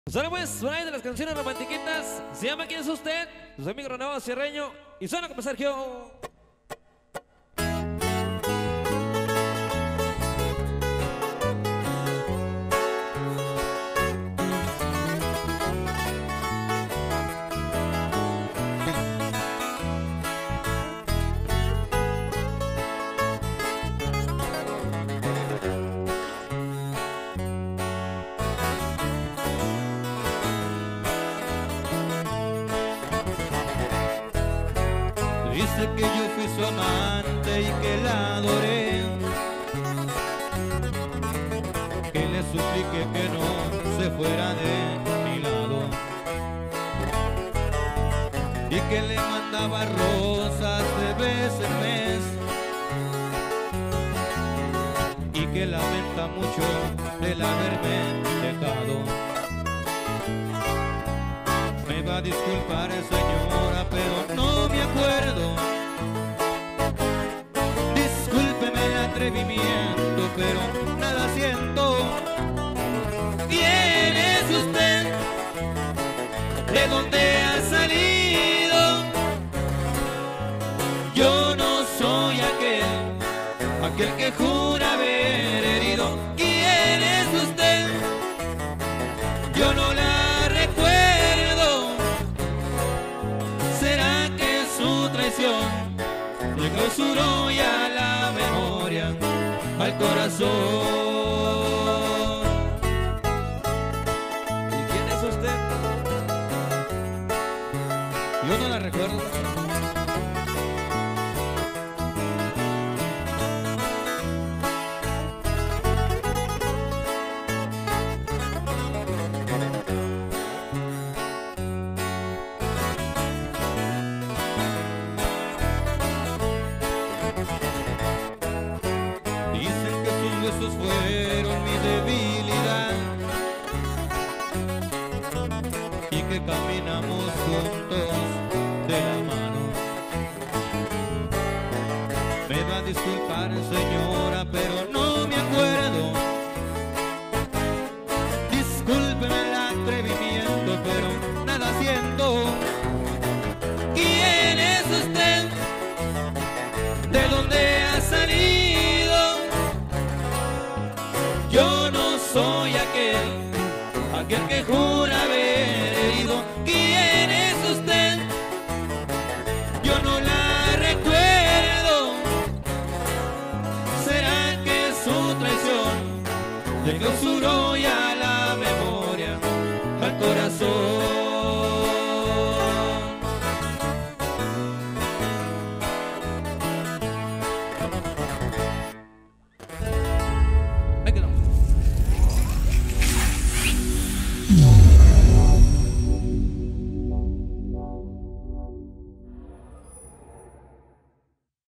Suena pues, una de las canciones romantiquitas. Se llama ¿Quién es usted? Su amigo Renovado Sierreño. Y suena como Sergio. Dice que yo fui su amante y que la adoré, que le supliqué que no se fuera de mi lado y que le mandaba rosas de vez en mes y que lamenta mucho el haberme dejado. Me va a disculpar, señora, pero no me acuerdo. Discúlpeme el atrevimiento, pero nada siento. ¿Quién es usted? ¿De dónde ha salido? Yo no soy aquel que jura haber herido. ¿Quién es usted? Yo no la recuerdo. ¿Será que su traición le clausuró ya la memoria al corazón? ¿Y quién es usted? Yo no la recuerdo. Dicen que sus besos fueron mi debilidad y que caminamos juntos de la mano. Me va a disculpar, señora, pero no me acuerdo. Discúlpeme el atrevimiento, pero nada siento. ¿Quién es usted? ¿De dónde ha salido? Yo no soy aquel que jura haber herido. ¿Quién es usted? Yo no la recuerdo. ¿Será que su traición le clausuró ya la memoria al corazón?